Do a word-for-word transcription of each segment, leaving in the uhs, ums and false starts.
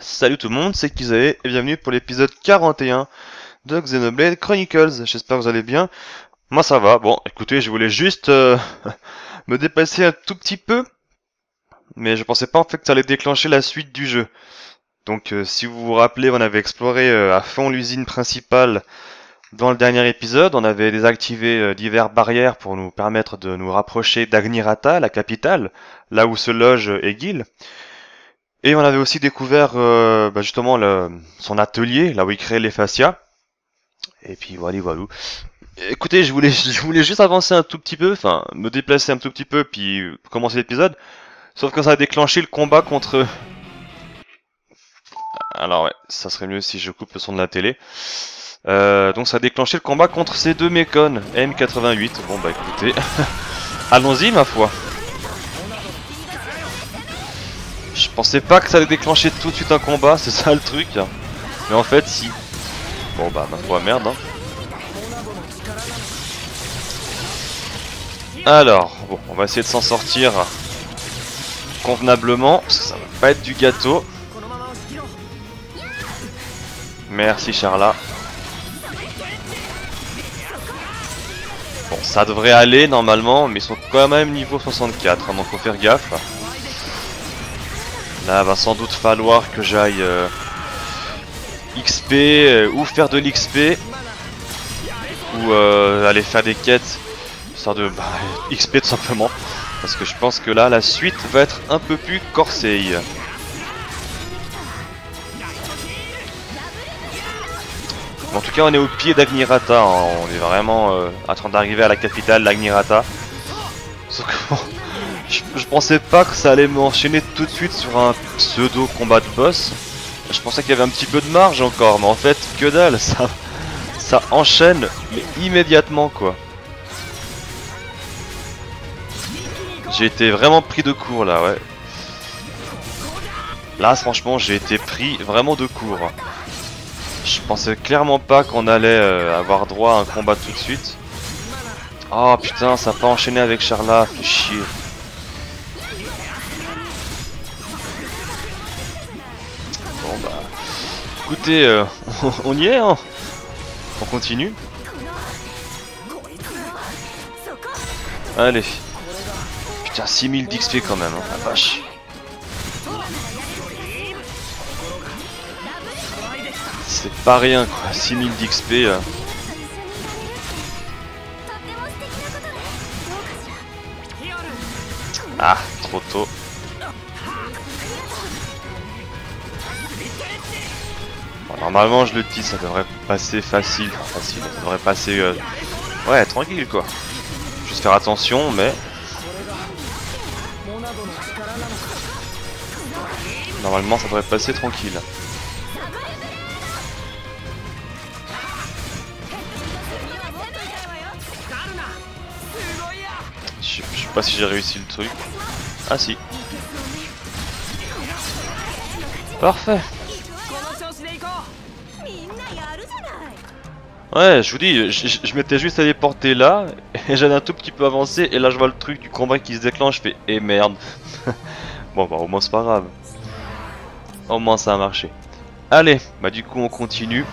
Salut tout le monde, c'est Kizae et bienvenue pour l'épisode quarante et un de Xenoblade Chronicles. J'espère que vous allez bien. Moi ça va. Bon, écoutez, je voulais juste euh, me dépasser un tout petit peu, mais je pensais pas en fait que ça allait déclencher la suite du jeu. Donc euh, si vous vous rappelez, on avait exploré euh, à fond l'usine principale dans le dernier épisode. On avait désactivé euh, diverses barrières pour nous permettre de nous rapprocher d'Agnirata, la capitale, là où se loge Egil. Et on avait aussi découvert euh, bah justement le, son atelier, là où il crée les fascias. Et puis voilà, voilà. Écoutez, je voulais, je voulais juste avancer un tout petit peu, enfin me déplacer un tout petit peu, puis commencer l'épisode. Sauf que ça a déclenché le combat contre... Alors ouais, ça serait mieux si je coupe le son de la télé. Euh, donc ça a déclenché le combat contre ces deux mécones, M quatre-vingt-huit. Bon bah écoutez, allons-y ma foi. Je pensais pas que ça allait déclencher tout de suite un combat, c'est ça le truc. Mais en fait, si. Bon bah, ma foi, merde. Hein. Alors, bon, on va essayer de s'en sortir convenablement, parce que ça va pas être du gâteau. Merci Charla. Bon, ça devrait aller normalement, mais ils sont quand même niveau soixante-quatre, hein, donc faut faire gaffe. Là, va sans doute falloir que j'aille euh, X P euh, ou faire de l'X P ou euh, aller faire des quêtes, histoire de bah, X P tout simplement, parce que je pense que là la suite va être un peu plus corsée. En tout cas, on est au pied d'Agnirata, hein. On est vraiment euh, en train d'arriver à la capitale d'Agnirata. Sauf que bon, je, je pensais pas que ça allait m'enchaîner tout de suite sur un pseudo combat de boss. Je pensais qu'il y avait un petit peu de marge encore, mais en fait, que dalle, ça, ça enchaîne mais immédiatement quoi. J'ai été vraiment pris de court là, ouais. Là, franchement, j'ai été pris vraiment de court. Je pensais clairement pas qu'on allait euh, avoir droit à un combat tout de suite. Oh putain, ça n'a pas enchaîné avec Charla, fait chier. Bon bah... Écoutez, euh, on y est hein. On continue. Allez. Putain, six mille d'X P quand même, hein, la vache. C'est pas rien quoi, six mille d'X P. Euh... Ah, trop tôt. Bon, normalement je le dis, ça devrait passer facile. Enfin, facile, ça devrait passer... Euh... Ouais, tranquille quoi. Juste faire attention, mais... Normalement ça devrait passer tranquille. Je sais pas si j'ai réussi le truc. Ah si. Parfait. Ouais, je vous dis, je, je, je m'étais juste téléporté là, et j'allais un tout petit peu avancé, et là je vois le truc du combat qui se déclenche, je fais eh merde. Bon bah au moins c'est pas grave. Au moins ça a marché. Allez, bah du coup on continue.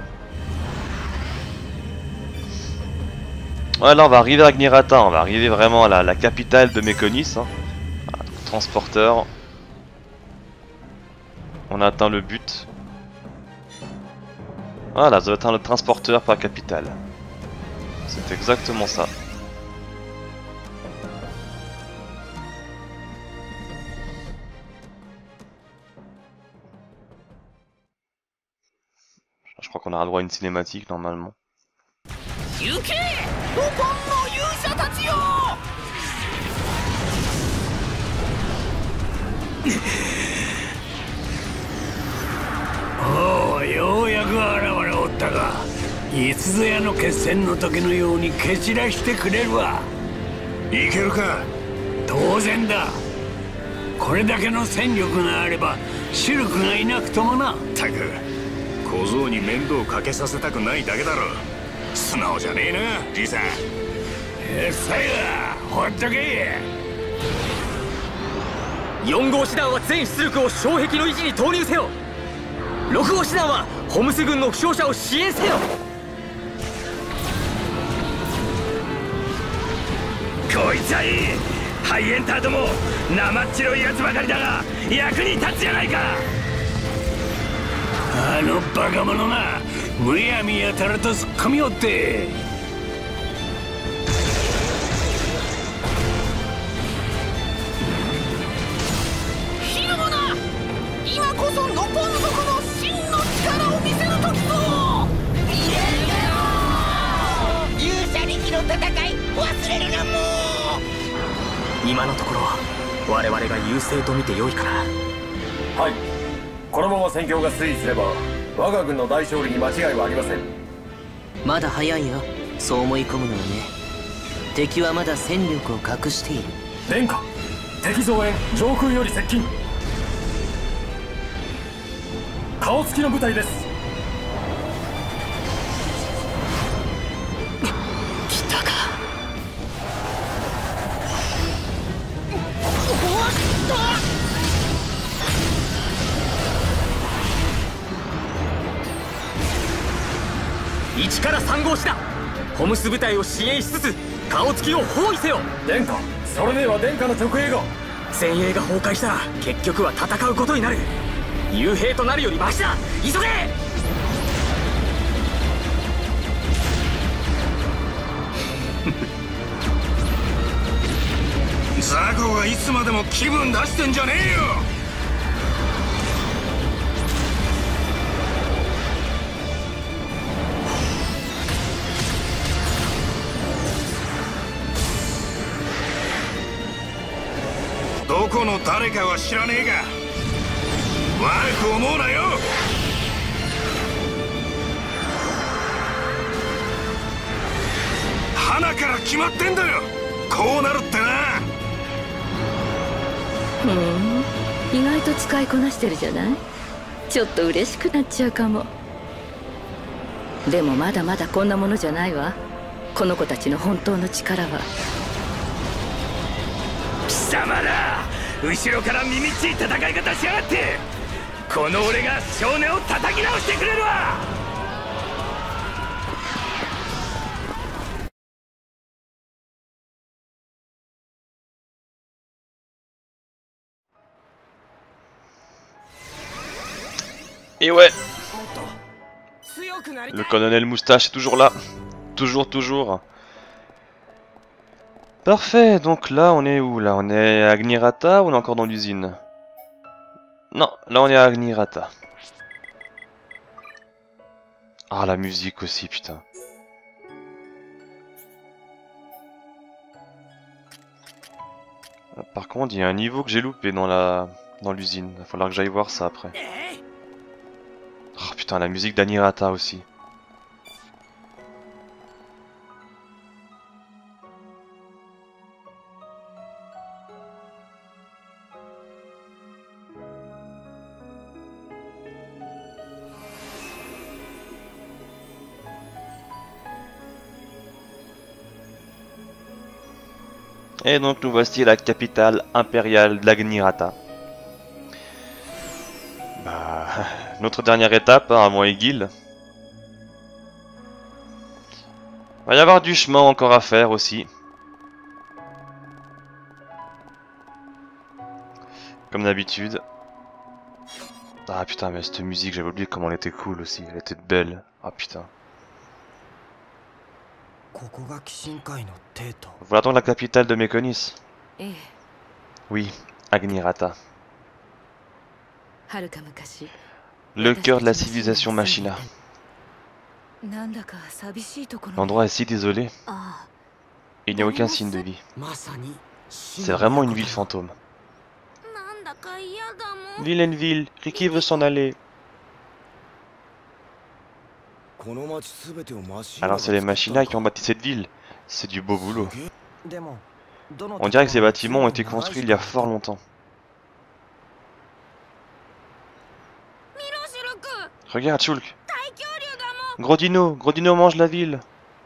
Ouais, là on va arriver à Agnirata, on va arriver vraiment à la, la capitale de Mekonis. Hein. Voilà, transporteur. On a atteint le but. Voilà, ça va atteindre le transporteur par capitale. C'est exactement ça. Je crois qu'on aura droit à une cinématique normalement. おお、ようやく現れおったが、いつぞやの決戦の時のように蹴散らしてくれるわ。いけるか？当然だ。これだけの戦力があればシルクがいなくともな。たく小僧に面倒かけさせたくないだけだろ。素直じゃねえな、リサ。えっさいわ、ほっとけ。 よん号師団は全出力を障壁の位置に投入せよ。 ろく号師団はホムス軍の負傷者を支援せよ。 こいつはいい。ハイエンターども生っ白いやつばかりだが役に立つじゃないか。あのバカ者な、むやみやたらと突っ込みおって。 ひるむな。今こそノポン族の真の力を見せる時ぞ。いやいや、勇者力の戦い忘れるなもう。 今のところ我々が優勢と見てよいかな。 はい、このまま戦況が推移すれば我が軍の大勝利に間違いはありません。 まだ早いよ、そう思い込むのはね。敵はまだ戦力を隠している。 殿下、敵増援上空より接近。顔つきの部隊です。 来たか。いちからさん号師だ。ホムス部隊を支援しつつ顔つきを包囲せよ。 殿下、それでは殿下の直営が。 前衛が崩壊したら結局は戦うことになる。幽閉となるよりマシだ。急げ。 ザコがいつまでも気分出してんじゃねえよ。どこの誰かは知らねえが悪く思うなよ。花から決まってんだよ、こうなるってな。 ふん、意外と使いこなしてるじゃない。ちょっと嬉しくなっちゃうかも。でもまだまだこんなものじゃないわ、この子たちの本当の力は。 貴様ら、後ろから耳っちい戦い方しやがって。この俺が少年を叩き直してくれるわ。 Et ouais, 強くなりた le い。 colonel Moustache est toujours là. Toujours, toujours. Parfait, donc là on est où? Là on est à Agnirata ou on est encore dans l'usine? Non, là on est à Agnirata. Ah, la musique aussi, putain. Par contre, il y a un niveau que j'ai loupé dans la dans l'usine. Il va falloir que j'aille voir ça après. Oh putain, la musique d'Agnirata aussi. Et donc nous voici à la capitale impériale d'Agnirata. Bah, notre dernière étape, hein, avant Egil. Va y avoir du chemin encore à faire aussi. Comme d'habitude. Ah putain, mais cette musique, j'avais oublié comment elle était cool aussi. Elle était belle. Ah putain. Voilà donc la capitale de Mekonis. Oui, Agnirata. Le cœur de la civilisation Machina. L'endroit est si désolé. Il n'y a aucun signe de vie. C'est vraiment une ville fantôme. Vilaine ville, Riki veut s'en aller. Alors c'est les Machina qui ont bâti cette ville. C'est du beau boulot. On dirait que ces bâtiments ont été construits il y a fort longtemps. Regarde, Shulk. Gros dino, gros dino mange la ville.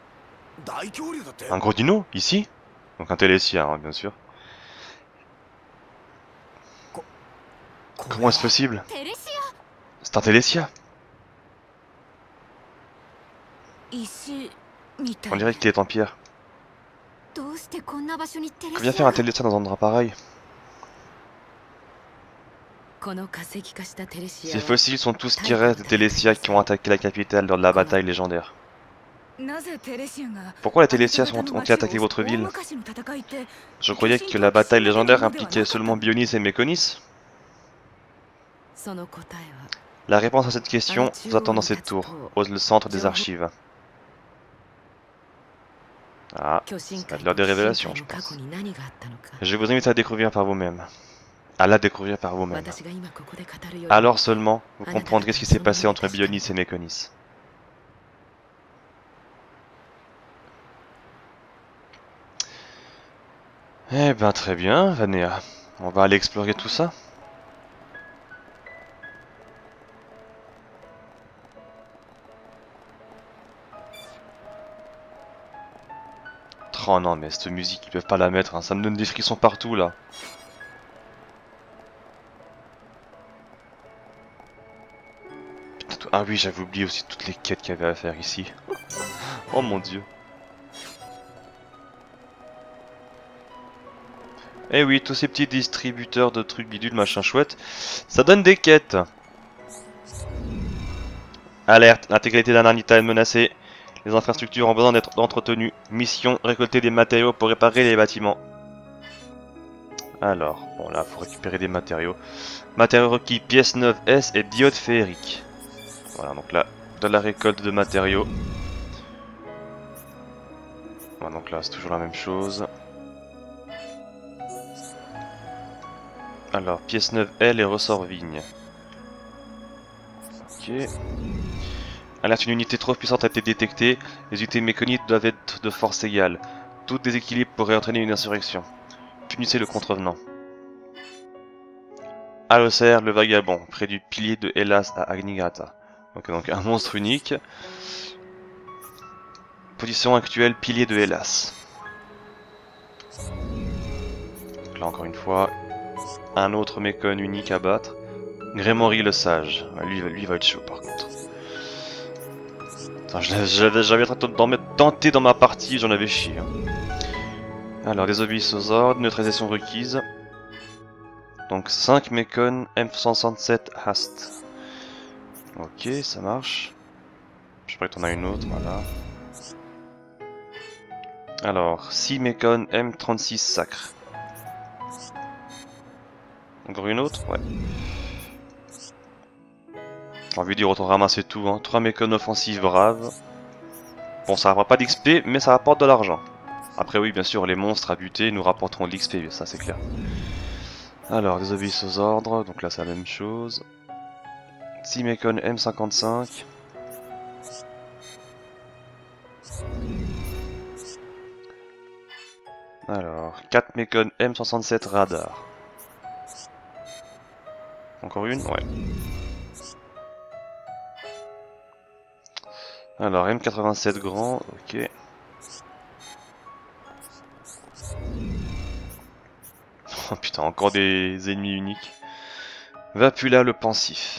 Un gros dino, ici? Donc un Télésia, hein, bien sûr. C'est C'est un Télésia. On dirait qu'il est en pierre. Que vient faire un Télésia dans un endroit pareil? Ces fossiles sont tout ce qui reste des Télésias qui ont attaqué la capitale lors de la bataille légendaire. Pourquoi les Télésias ont-ils attaqué votre ville? Je croyais que la bataille légendaire impliquait seulement Bionis et Mekonis. La réponse à cette question vous attend dans cette tour, au le centre des archives. Ah, ça va être l'heure des révélations, je pense. Je vous invite à découvrir par vous-même. À la découvrir par vous-même. Alors seulement, vous comprendrez ce qui s'est passé entre Bionis et Mekonis. Eh ben très bien, Vanea. On va aller explorer tout ça. Oh non, mais cette musique, ils peuvent pas la mettre, hein. Ça me donne des frissons partout là. Putain, tout... Ah oui, j'avais oublié aussi toutes les quêtes qu'il y avait à faire ici. Oh mon dieu. Eh oui, tous ces petits distributeurs de trucs bidules, machin chouette, ça donne des quêtes. Alerte, l'intégrité d'un Narnita est menacée. Les infrastructures ont besoin d'être entretenues. Mission, récolter des matériaux pour réparer les bâtiments. Alors, bon là, faut récupérer des matériaux. Matériaux requis, pièce neuf S et diode féerique. Voilà, donc là, de la récolte de matériaux. Voilà, donc là, c'est toujours la même chose. Alors, pièce neuf L et ressort vigne. Ok. Alerte, une unité trop puissante a été détectée. Les unités mécaniques doivent être de force égale. Tout déséquilibre pourrait entraîner une insurrection. Punissez le contrevenant. Alocer, le vagabond, près du pilier de Hellas à Agnigrata. Donc, donc un monstre unique. Position actuelle, pilier de Hellas. Donc là encore une fois, un autre mécon unique à battre. Grémory le sage. Lui, lui va être chaud par contre. J'avais jamais tenté dans ma partie, j'en avais chié. Hein. Alors, désobéissance aux ordres, neutralisation requise. Donc cinq Mekon M soixante-sept Hast. Ok, ça marche. Je crois que t'en as une autre, voilà. Alors, six Mekon M trente-six Sacre. Encore une autre? Ouais. J'ai envie de dire autant ramasser tout, hein. trois Mekon offensives braves. Bon, ça rapporte pas d'X P, mais ça rapporte de l'argent. Après oui, bien sûr, les monstres à buter nous rapporteront de l'X P, ça c'est clair. Alors, désobéissance aux ordres, donc là c'est la même chose. six Mekon M cinquante-cinq. Alors, quatre Mekon M soixante-sept Radar. Encore une? Ouais. Alors, M quatre-vingt-sept grand, ok. Oh putain, encore des ennemis uniques. Vapula le pensif.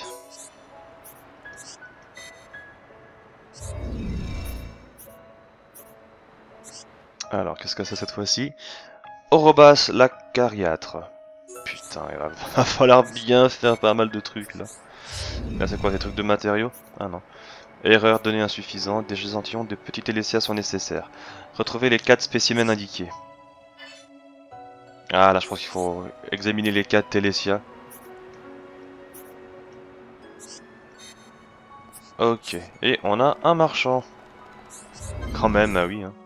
Alors, qu'est-ce que c'est cette fois-ci? Orobas la cariâtre. Putain, il va, va falloir bien faire pas mal de trucs là. Là, c'est quoi, des trucs de matériaux? Ah non. Erreur, données insuffisantes, des échantillons de petits Télésias sont nécessaires. Retrouvez les quatre spécimens indiqués. Ah là, je pense qu'il faut examiner les quatre Télésias. Ok, et on a un marchand. Quand même, ah oui. Hein.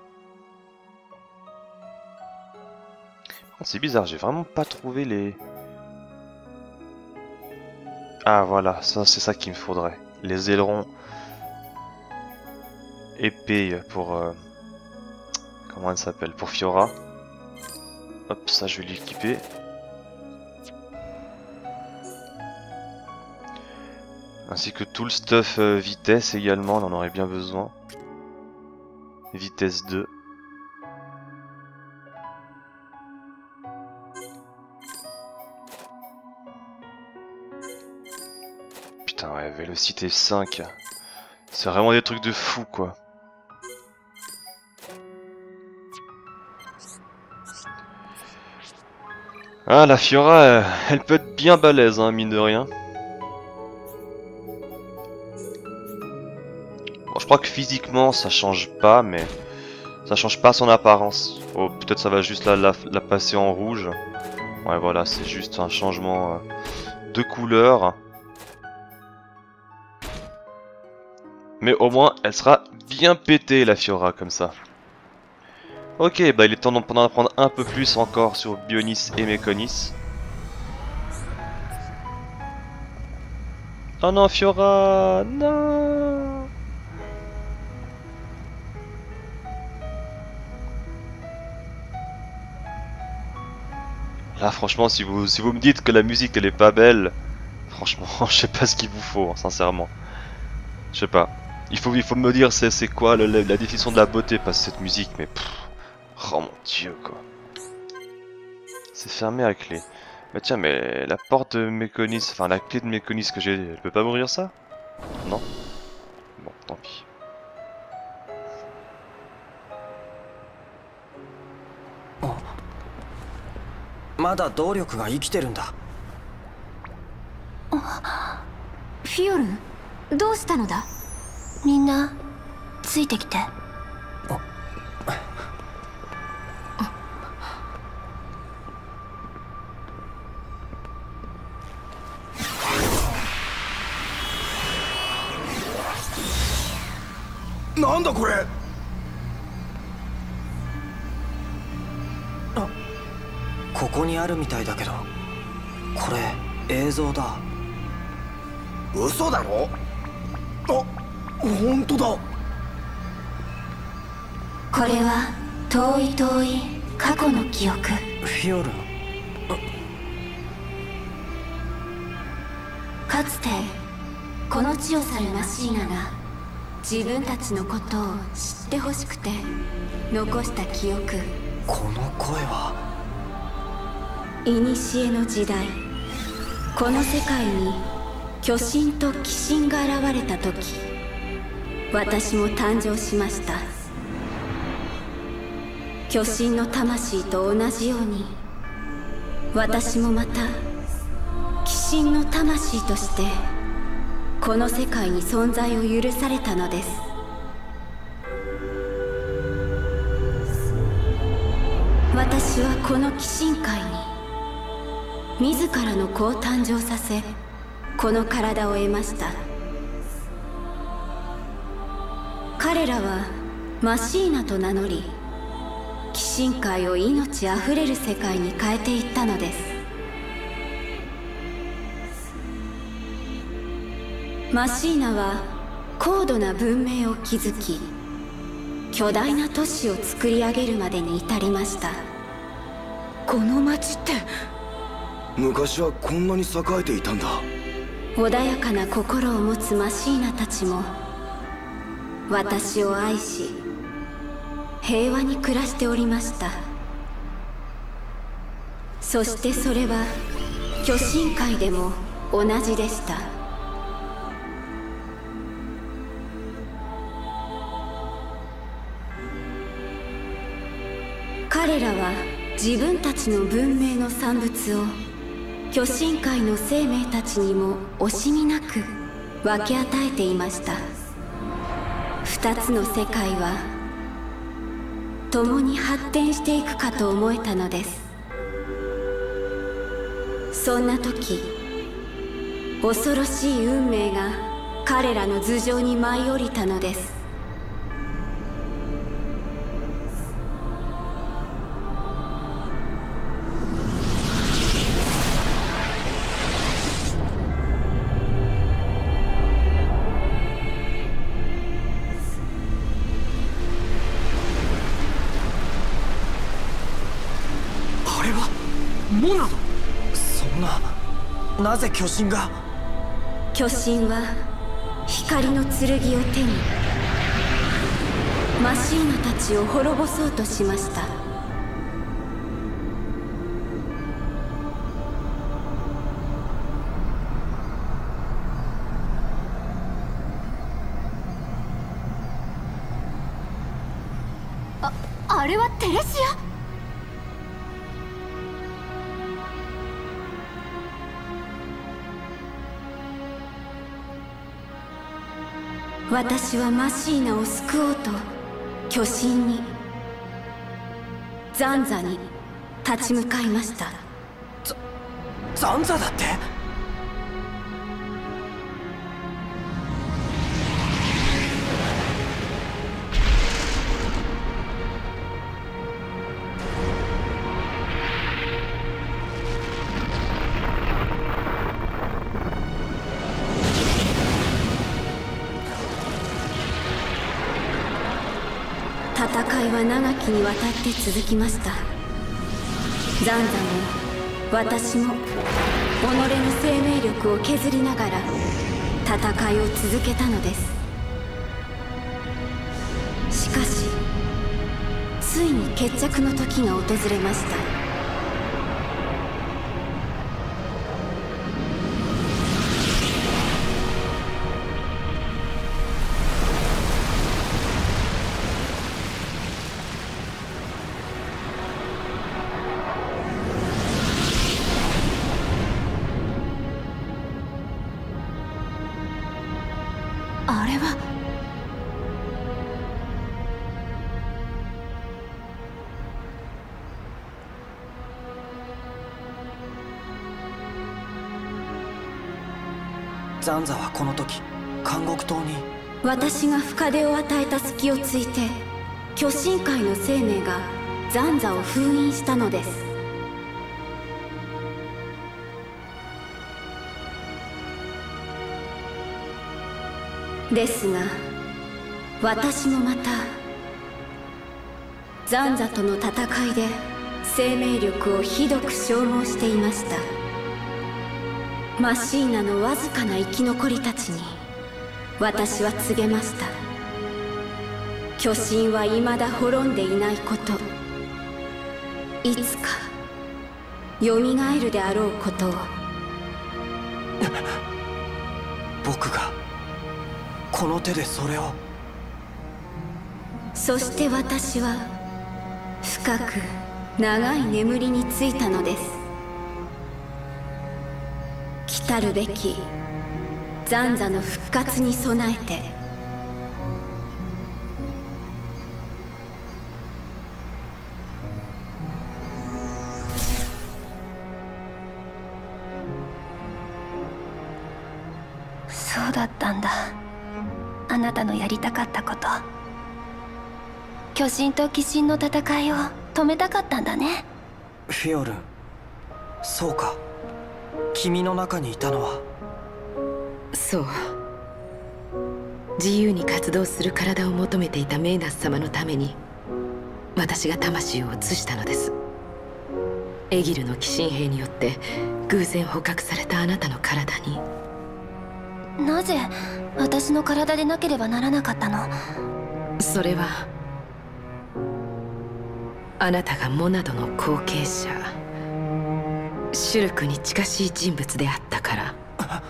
C'est bizarre, j'ai vraiment pas trouvé les... Ah voilà, ça c'est ça qu'il me faudrait. Les ailerons épais pour... Euh... Comment elle s'appelle? Pour Fiora. Hop, ça je vais l'équiper. Ainsi que tout le stuff euh, vitesse également, on en aurait bien besoin. Vitesse deux. Putain, ouais, Vélocité cinq. C'est vraiment des trucs de fou, quoi. Ah, la Fiora, euh, elle peut être bien balèze, hein, mine de rien. Bon, je crois que physiquement, ça change pas, mais... Ça change pas son apparence. Oh, peut-être ça va juste la, la, la passer en rouge. Ouais, voilà, c'est juste un changement euh, de couleur. Mais au moins, elle sera bien pétée, la Fiora, comme ça. Ok, bah il est temps d'en apprendre un peu plus encore sur Bionis et Mekonis. Oh non, Fiora, non. Là, franchement, si vous, si vous me dites que la musique elle est pas belle, franchement, je sais pas ce qu'il vous faut, hein, sincèrement. Je sais pas. Il faut, il faut me dire c'est quoi le, la définition de la beauté, parce que cette musique, mais pff, oh mon dieu, quoi. C'est fermé à clé. Mais tiens, mais la porte de Mekonis, enfin la clé de Mekonis que j'ai, elle peut pas m'ouvrir ça? Non? Bon, tant pis. Oh. まだ動力が生きてるんだ。 フィオルン、どうしたのだ。みんなついてきて。 なんだこれ。あ、ここにあるみたいだけど、これ映像だ。嘘だろ。あ、本当だ。 これは遠い遠い過去の記憶。フィオルン、 かつてこの地を去るマシーナが自分たちのことを知ってほしくて残した記憶。 この声は古の時代、この世界に巨神と鬼神が現れた時、私も誕生しました。巨神の魂と同じように、私もまた鬼神の魂としてこの世界に存在を許されたのです。私はこの鬼神界に自らの子を誕生させ、この体を得ました。彼らはマシーナと名乗り、鬼神界を命あふれる世界に変えていったのです。マシーナは高度な文明を築き、巨大な都市を作り上げるまでに至りました。この町って昔はこんなに栄えていたんだ。 穏やかな心を持つマシーナたちも私を愛し、平和に暮らしておりました。そしてそれは巨神界でも同じでした。彼らは自分たちの文明の産物を巨神界の生命たちにも惜しみなく分け与えていました。二つの世界は共に発展していくかと思えたのです。そんな時、恐ろしい運命が彼らの頭上に舞い降りたのです。 モナド。そんな、なぜ巨神が。 巨神は光の剣を手にマシーナたちを滅ぼそうとしました。 あれはテレシア。私はマシーナを救おうと巨神にザンザに立ち向かいました。 ザザンザだって？ 戦いは長きにわたって続きました。ザンザも私も己の生命力を削りながら戦いを続けたのです。しかしついに決着の時が訪れました。あれはザンザはこの時監獄島に。 私が深手を与えた隙をついて巨神界の生命がザンザを封印したのです。ですが私もまたザンザとの戦いで生命力をひどく消耗していました。マシーナのわずかな生き残りたちに私は告げました。巨神は未だ滅んでいないこと、いつかよみがえるであろうことを。 僕がこの手でそれを。 そして私は深く長い眠りについたのです。来たるべきザンザの復活に備えて。 そうだったんだ。あなたのやりたかったこと、巨神と鬼神の戦いを止めたかったんだね。 フィオルン、そうか、君の中にいたのは。 そう、自由に活動する体を求めていたメイナス様のために私が魂を移したのです。エギルの鬼神兵によって偶然捕獲されたあなたの体に。 なぜ私の体でなければならなかったの？ それはあなたがモナドの後継者シュルクに近しい人物であったから。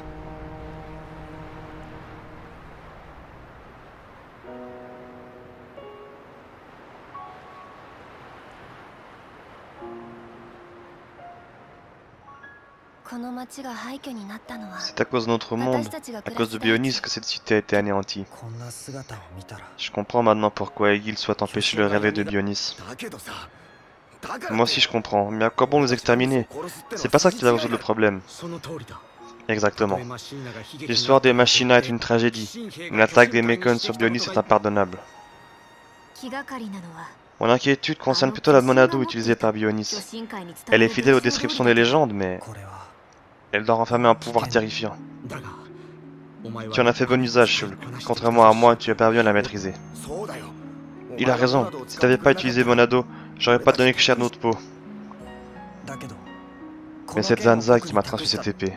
C'est à cause de notre monde, à cause de Bionis, que cette cité a été anéantie. Je comprends maintenant pourquoi Egil souhaite empêcher le réveil de Bionis. Moi aussi je comprends, mais à quoi bon nous exterminer? C'est pas ça qui va résoudre le problème. Exactement. L'histoire des Machina est une tragédie, mais l'attaque des Mekon sur Bionis est impardonnable. Mon inquiétude concerne plutôt la Monado utilisée par Bionis. Elle est fidèle aux descriptions des légendes, mais elle doit renfermer un pouvoir terrifiant. Tu en as fait bon usage, Shulk. Contrairement à moi, tu as parvenu à la maîtriser. Il a raison. Si t'avais pas utilisé Monado, j'aurais pas donné que cher de notre peau. Mais c'est Zanza qui m'a transmis cette épée.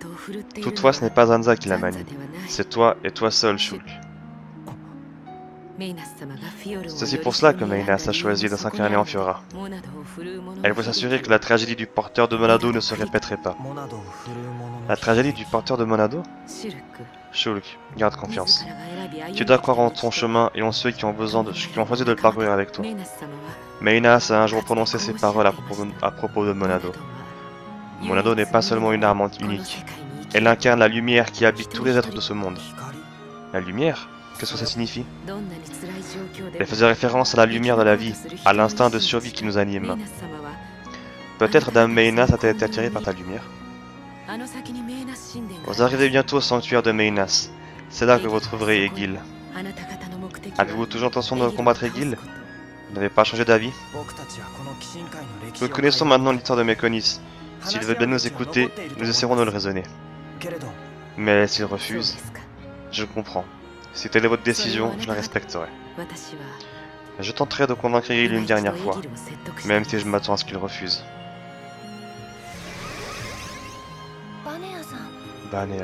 Toutefois, ce n'est pas Zanza qui la manie. C'est toi et toi seul, Shulk. C'est aussi pour cela que Meinas a choisi de s'incarner en Fiora. Elle veut s'assurer que la tragédie du porteur de Monado ne se répéterait pas. La tragédie du porteur de Monado? Shulk, garde confiance. Tu dois croire en ton chemin et en ceux qui ont besoin de, qui ont choisi de le parcourir avec toi. Meinas a un jour prononcé ces paroles à propos, à propos de Monado. Monado n'est pas seulement une arme unique. Elle incarne la lumière qui habite tous les êtres de ce monde. La lumière? Qu'est-ce que ça signifie? Elle faisait référence à la lumière de la vie, à l'instinct de survie qui nous anime. Peut-être Dame Meinas a-t-elle été attirée par ta lumière? Vous arrivez bientôt au sanctuaire de Meinas. C'est là que vous trouverez Egil. Avez-vous toujours l'intention de combattre Egil? Vous n'avez pas changé d'avis? Nous connaissons maintenant l'histoire de Mekonis. S'il veut bien nous écouter, nous essaierons de le raisonner. Mais s'il refuse, je comprends. Si telle est votre décision, je la respecterai. Je tenterai de convaincre Egil une dernière fois, même si je m'attends à ce qu'il refuse. Banea.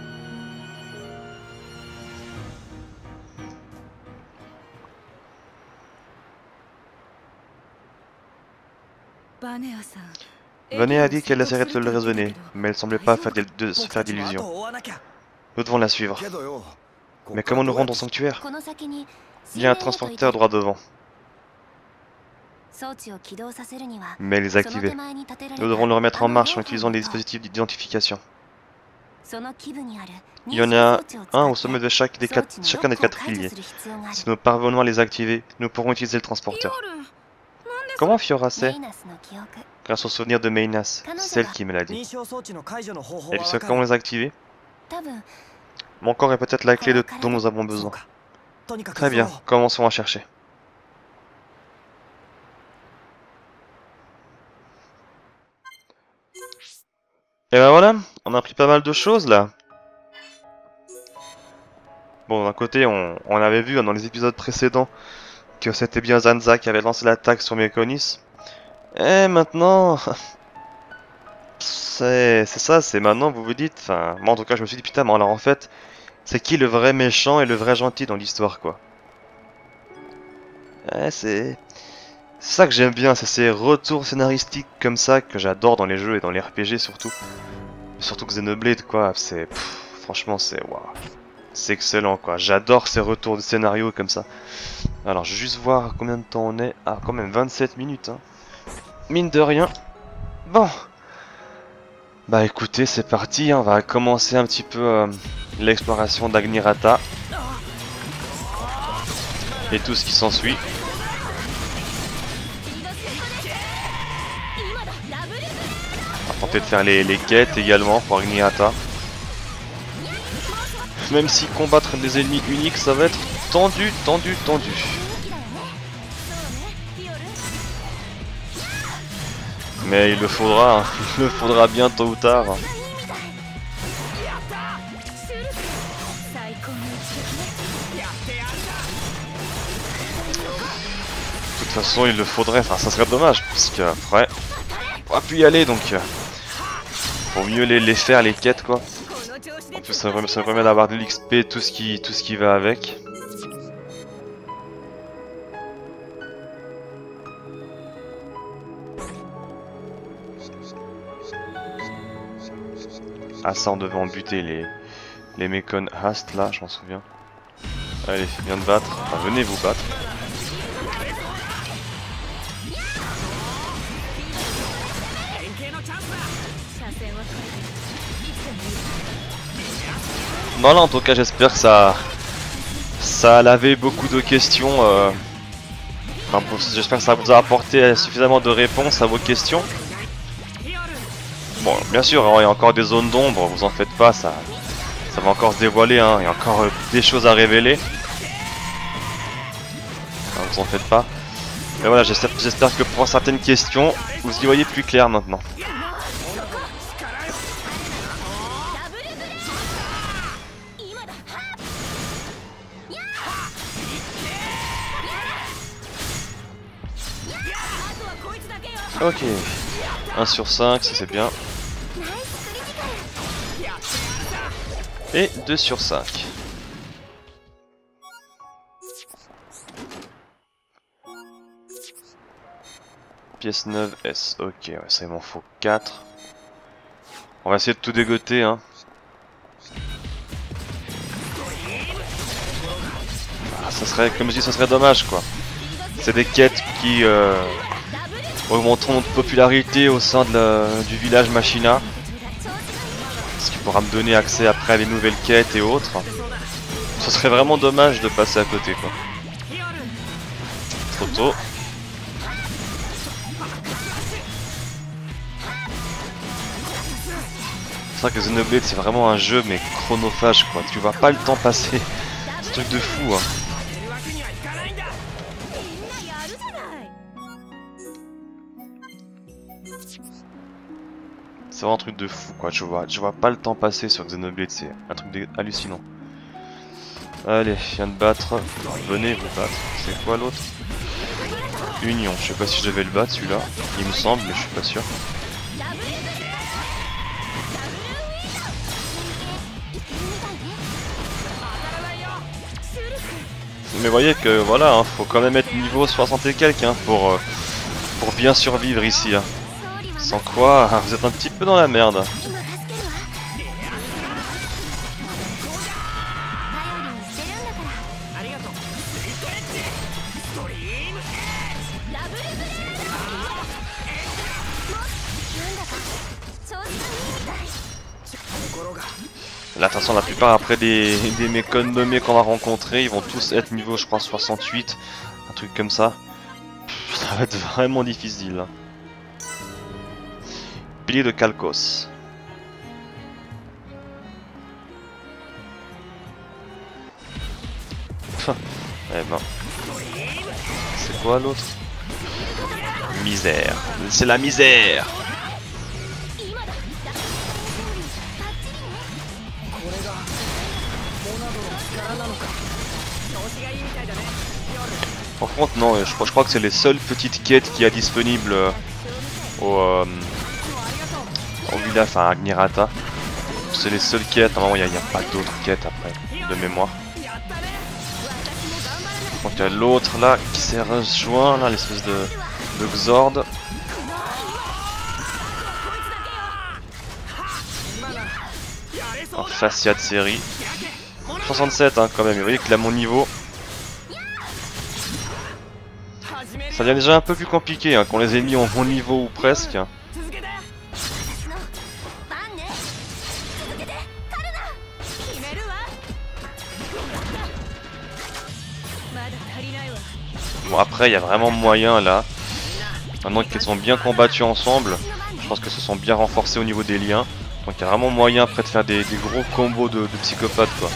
Banea a dit qu'elle essaierait de le raisonner, mais elle semblait pas faire de se faire d'illusions. Nous devons la suivre. Mais comment nous rendre au sanctuaire? Il y a un transporteur droit devant. Mais les activer. Nous devrons le remettre en marche en utilisant les dispositifs d'identification. Il y en a un au sommet de chaque des quatre, chacun des quatre piliers. Si nous parvenons à les activer, nous pourrons utiliser le transporteur. Comment Fiora sait? Grâce au souvenir de Meinas, c'est elle qui me l'a dit. Et puisque comment les activer? Mon corps est peut-être la clé de, dont nous avons besoin. Très bien, commençons à chercher. Et ben voilà, on a appris pas mal de choses là. Bon, d'un côté, on, on avait vu dans les épisodes précédents que c'était bien Zanza qui avait lancé l'attaque sur Mekonis. Et maintenant... C'est ça, c'est maintenant, vous vous dites... Enfin, moi en tout cas, je me suis dit, putain, mais alors en fait, c'est qui le vrai méchant et le vrai gentil dans l'histoire, quoi. Ouais, c'est... C'est ça que j'aime bien, c'est ces retours scénaristiques comme ça que j'adore dans les jeux et dans les R P G surtout. Surtout Xenoblade, quoi, c'est... Franchement, c'est... Waouh. C'est excellent, quoi. J'adore ces retours de scénario comme ça. Alors, je vais juste voir combien de temps on est. Ah, quand même vingt-sept minutes, hein. Mine de rien. Bon. Bah écoutez, c'est parti, hein. On va commencer un petit peu euh, l'exploration d'Agnirata. Et tout ce qui s'ensuit. On va tenter de faire les, les quêtes également pour Agnirata. Même si combattre des ennemis uniques, ça va être tendu, tendu, tendu. Mais il le faudra, hein. Il le faudra bien tôt ou tard. De toute façon, il le faudrait, enfin ça serait dommage, parce que après, on pourra plus y aller, donc faut mieux les, les faire, les quêtes, quoi. En plus, ça me permet d'avoir de l'X P, tout ce qui, tout ce qui va avec. Ah ça, on devait en buter les, les Mekon Hast là, je m'en souviens. Allez, viens de battre. Enfin, venez vous battre. Non là en tout cas j'espère que ça ça a lavé beaucoup de questions euh... enfin, j'espère que ça vous a apporté suffisamment de réponses à vos questions. Bon bien sûr il y a encore des zones d'ombre, vous en faites pas, ça ça va encore se dévoiler, hein. Il y a encore euh, des choses à révéler. Enfin, vous en faites pas. Mais voilà, j'espère que pour certaines questions vous y voyez plus clair maintenant. Ok, un sur cinq, ça c'est bien. Et deux sur cinq. Pièce neuve S. Ok, ouais, ça il m'en faut quatre. On va essayer de tout dégoter, hein. Ah, ça serait, comme je dis, ça serait dommage quoi. C'est des quêtes qui euh, augmenteront notre popularité au sein de la, du village Machina. Ce qui pourra me donner accès après à les nouvelles quêtes et autres. Ce serait vraiment dommage de passer à côté quoi. Trop tôt. C'est vrai que Xenoblade c'est vraiment un jeu mais chronophage quoi. Tu vois pas le temps passer. C'est un truc de fou hein. C'est vraiment un truc de fou quoi, je vois, je vois pas le temps passer sur Xenoblade, c'est un truc hallucinant. Allez, je viens de battre, venez vous battre. C'est quoi l'autre? Union, je sais pas si je devais le battre celui-là, il me semble mais je suis pas sûr. Mais voyez que voilà, hein, faut quand même être niveau soixante et quelques hein, pour, euh, pour bien survivre ici. Hein. Sans quoi, vous êtes un petit peu dans la merde. Là, attention, la plupart après des, des mécones nommés qu'on va rencontrer, ils vont tous être niveau, je crois, soixante-huit, un truc comme ça. Pff, ça va être vraiment difficile. Pilier de Calcos. Eh ben. C'est quoi l'autre? Misère. C'est la misère. Par contre non, je crois, je crois que c'est les seules petites quêtes qu'il y a disponibles euh, au, euh, au village, enfin à Agnirata. C'est les seules quêtes, normalement il n'y a, a pas d'autres quêtes après, de mémoire. Donc il y a l'autre là qui s'est rejoint, là l'espèce de, de Xord. Un fascia de série. soixante-sept hein, quand même, vous voyez que là mon niveau... Ça devient déjà un peu plus compliqué hein, quand les ennemis ont bon niveau ou presque. Bon après il y a vraiment moyen là. Maintenant qu'ils sont bien combattus ensemble, je pense que se sont bien renforcés au niveau des liens. Donc il y a vraiment moyen après de faire des, des gros combos de, de psychopathes quoi.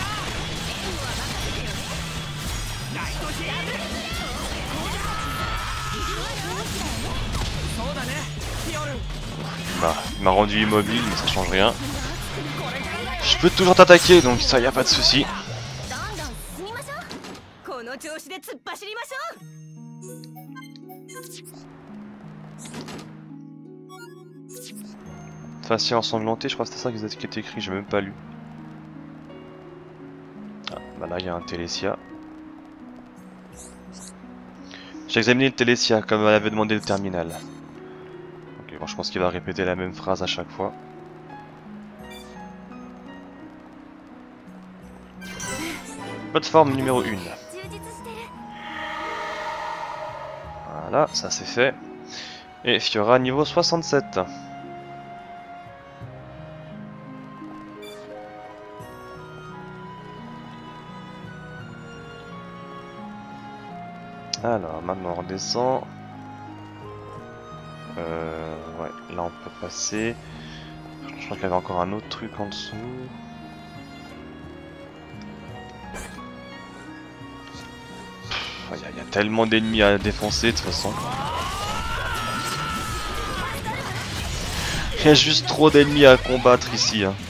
Bah, il m'a rendu immobile mais ça change rien. Je peux toujours t'attaquer donc ça y a pas de souci. Fascia ensanglanté, je crois que c'était ça qui était écrit, j'ai même pas lu. Ah, bah là il y a un Télésia. J'ai examiné le Télésia comme elle avait demandé le terminal. Ok, bon, je pense qu'il va répéter la même phrase à chaque fois. Plateforme numéro un. Voilà, ça c'est fait. Et Fiora niveau soixante-sept. Alors maintenant on redescend. Euh, ouais, là on peut passer. Je crois qu'il y avait encore un autre truc en dessous. Il y, y a tellement d'ennemis à défoncer de toute façon. Il y a juste trop d'ennemis à combattre ici. Hein.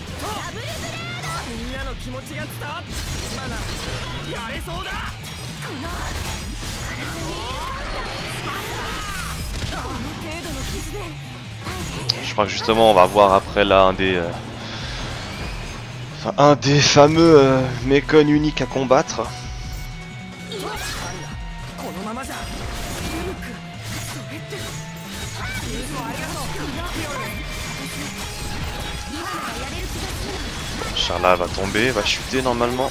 Je crois que justement on va voir après là un des... Euh... Enfin, un des fameux euh, mécons uniques à combattre. Charla va tomber, va chuter normalement.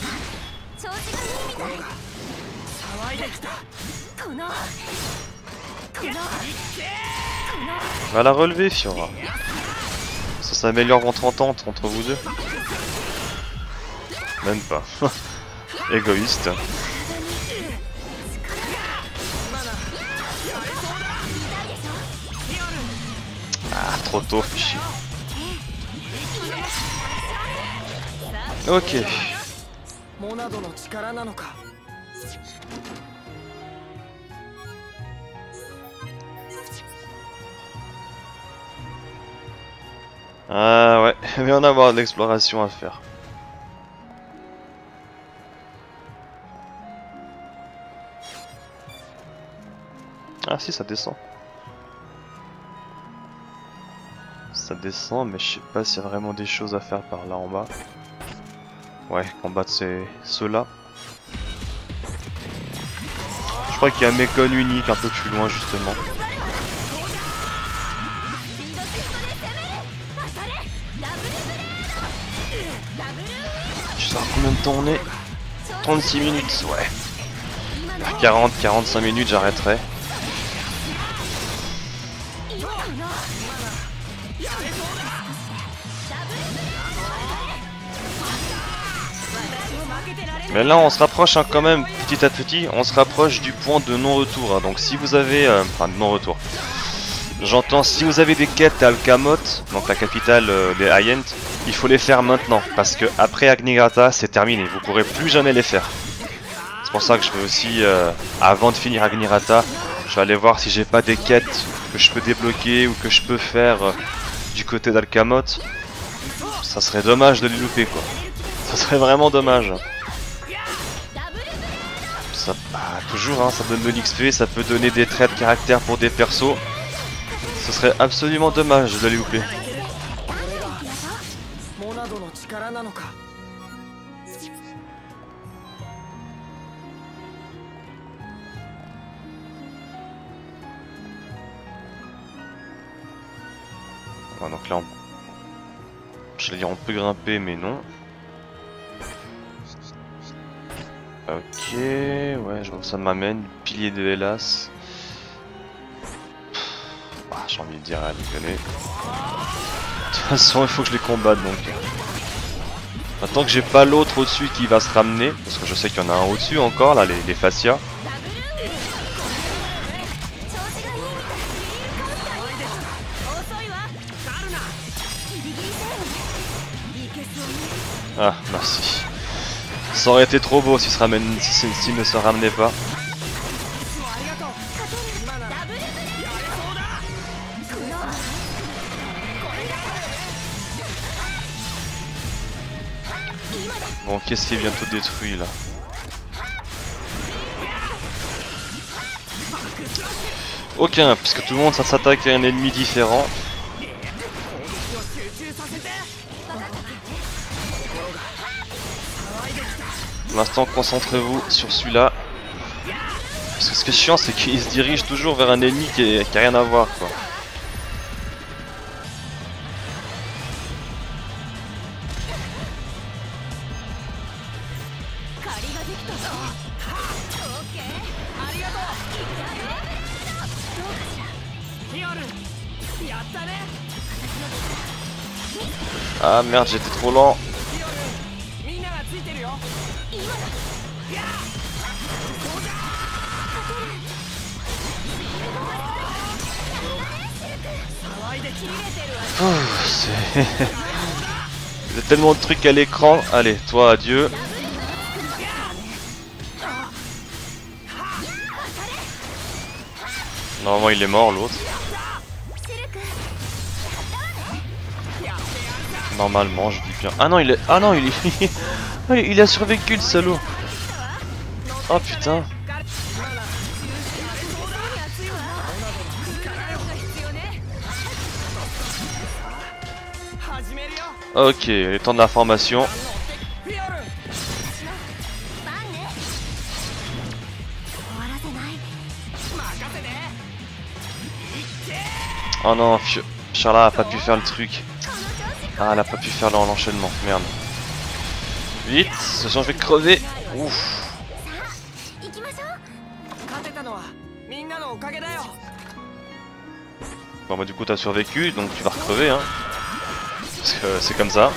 Va la relever, Fiora. Ça s'améliore votre entente entre vous deux. Même pas. Égoïste. Ah, trop tôt, fichier. Ok. Ah ouais, il va y en avoir de l'exploration à faire. Ah si, ça descend. Ça descend, mais je sais pas s'il y a vraiment des choses à faire par là en bas. Ouais, combattre ces... ceux-là. Je crois qu'il y a un mécon unique un peu plus loin justement. Je sais pas combien de temps on est. trente-six minutes, ouais. À quarante à quarante-cinq minutes j'arrêterai. Mais là on se rapproche hein, quand même, petit à petit, on se rapproche du point de non-retour. Hein. Donc si vous avez... Euh, enfin de non-retour. J'entends, si vous avez des quêtes à Alcamot, donc la capitale euh, des Hyent, il faut les faire maintenant. Parce que après Agnigrata, c'est terminé, vous pourrez plus jamais les faire. C'est pour ça que je veux aussi, euh, avant de finir Agnigrata, je vais aller voir si j'ai pas des quêtes que je peux débloquer ou que je peux faire euh, du côté d'Alcamot. Ça serait dommage de les louper quoi. Ça serait vraiment dommage. Ça, bah, toujours, hein, ça donne de l'X P, ça peut donner des traits de caractère pour des persos. Ce serait absolument dommage de les louper. Ouais, donc là, on... je vais dire on peut grimper, mais non. Ok, ouais, je vois que ça m'amène. Pilier de Hélas. Ah, j'ai envie de dire, allez, déconner. De toute façon, il faut que je les combatte donc. Maintenant que j'ai pas l'autre au-dessus qui va se ramener, parce que je sais qu'il y en a un au-dessus encore, là, les, les fascias. Ah, merci. Ça aurait été trop beau s'il se ramène, s'il si, si ne se ramenait pas. Bon, qu'est-ce qui est bientôt détruit là? Aucun, puisque tout le monde ça s'attaque à un ennemi différent. Pour l'instant, concentrez-vous sur celui-là. Parce que ce qui est chiant, c'est qu'il se dirige toujours vers un ennemi qui n'a rien à voir, quoi. Ah merde, j'étais trop lent. Oh, c'est... Il y a tellement de trucs à l'écran. Allez, toi, adieu. Normalement, il est mort, l'autre. Normalement, je dis bien. Ah non, il est... Ah non, il est... il a survécu, le salaud. Oh putain. Ok, le temps de la formation. Oh non, Charla a pas pu faire le truc. Ah, elle a pas pu faire l'enchaînement, merde. Vite, sinon je vais crever. Ouf. Bon bah du coup t'as survécu, donc tu vas recrever hein. Parce que c'est comme ça.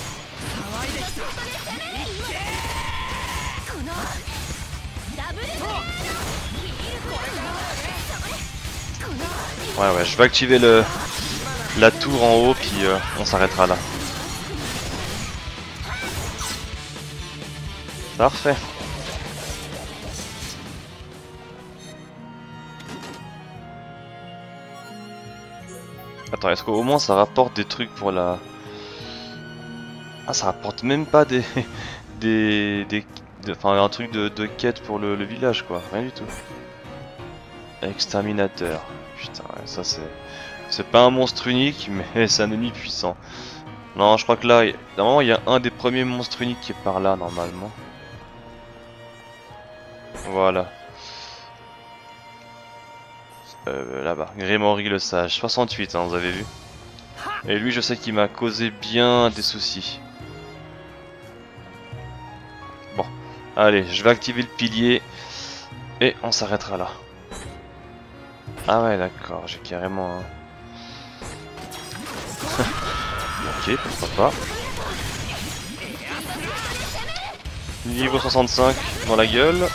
Ouais ouais, je vais activer le la tour en haut puis euh, on s'arrêtera là. Parfait. Attends, est-ce qu'au moins ça rapporte des trucs pour la... Ah, ça rapporte même pas des... des... des... Enfin, un truc de, de quête pour le, le village, quoi. Rien du tout. Exterminateur. Putain, ça c'est... C'est pas un monstre unique, mais c'est un ennemi puissant. Non, je crois que là, il... normalement, il y a un des premiers monstres uniques qui est par là, normalement. Voilà. Euh, là-bas, Grimory le sage, soixante-huit, hein, vous avez vu. Et lui, je sais qu'il m'a causé bien des soucis. Bon, allez, je vais activer le pilier et on s'arrêtera là. Ah ouais, d'accord, j'ai carrément un... ok, pourquoi pas. Niveau soixante-cinq dans la gueule.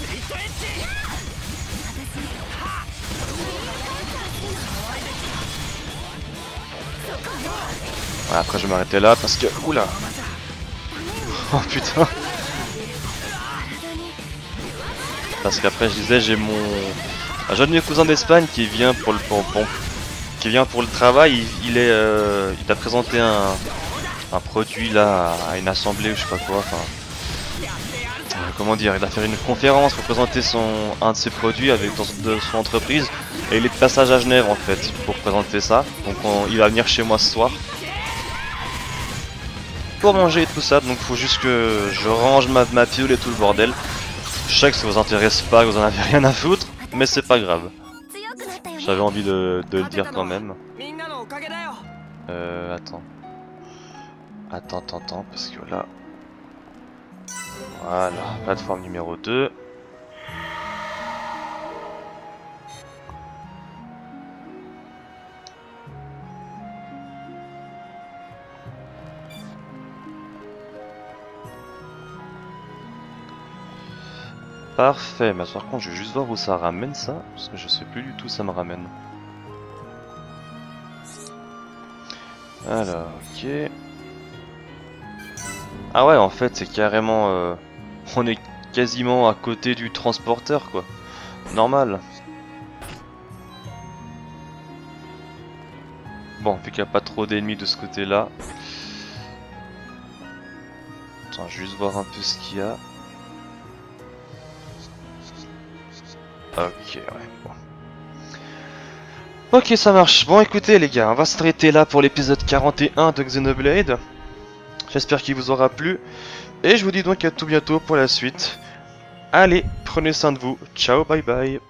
Ouais, après je vais m'arrêter là parce que... Oula. Oh putain. Parce qu'après je disais j'ai mon... Un jeune de mes cousins d'Espagne qui vient pour le... Pour, pour... qui vient pour le travail, il, il est... Euh... Il t'a présenté un... un produit là à une assemblée ou je sais pas quoi, enfin... Euh, comment dire, il a fait une conférence pour présenter son... un de ses produits avec dans de son entreprise. Et il est de passage à Genève en fait pour présenter ça. Donc on... il va venir chez moi ce soir. Pour manger et tout ça, donc faut juste que je range ma, ma pile et tout le bordel. Je sais que ça vous intéresse pas, que vous en avez rien à foutre, mais c'est pas grave. J'avais envie de, de le dire quand même. Euh, attends. Attends, attends, attends, parce que là... Voilà, plateforme numéro deux. Parfait, mais par contre je vais juste voir où ça ramène ça, parce que je sais plus du tout où ça me ramène. Alors, ok. Ah ouais, en fait c'est carrément... Euh, on est quasiment à côté du transporteur quoi. Normal. Bon, vu qu'il n'y a pas trop d'ennemis de ce côté là. Attends, je vais juste voir un peu ce qu'il y a. Ok, ouais, bon. Ok, ça marche. Bon, écoutez les gars, on va s'arrêter là pour l'épisode quarante et un de Xenoblade. J'espère qu'il vous aura plu. Et je vous dis donc à tout bientôt pour la suite. Allez, prenez soin de vous. Ciao, bye bye.